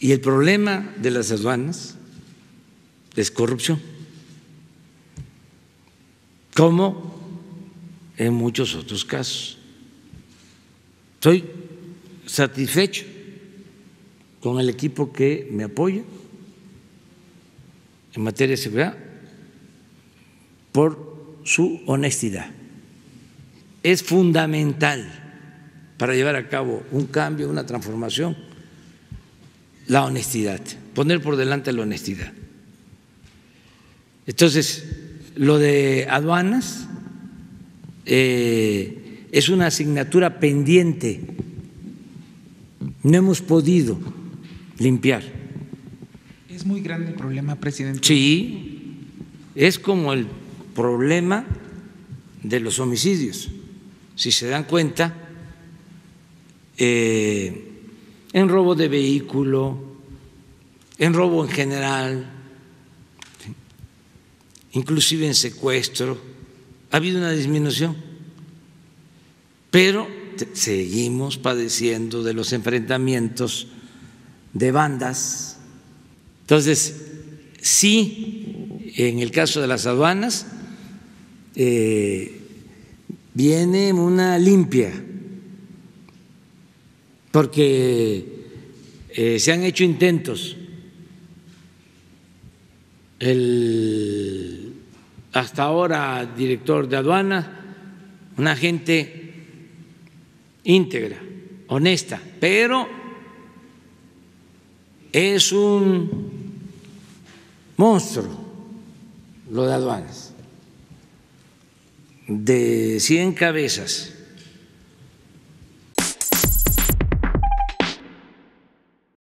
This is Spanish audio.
Y el problema de las aduanas es corrupción, como en muchos otros casos. Estoy satisfecho con el equipo que me apoya en materia de seguridad por su honestidad. Es fundamental para llevar a cabo un cambio, una transformación, la honestidad, poner por delante la honestidad. Entonces, lo de aduanas es una asignatura pendiente, no hemos podido limpiar. ¿Es muy grande el problema, presidente? Sí, es como el problema de los homicidios. Si se dan cuenta, en robo de vehículo, en robo en general, inclusive en secuestro, ha habido una disminución, pero seguimos padeciendo de los enfrentamientos de bandas. Entonces, sí, en el caso de las aduanas, viene una limpia, porque se han hecho intentos. El hasta ahora director de aduanas, una gente íntegra, honesta, pero es un monstruo lo de aduanas, de 100 cabezas.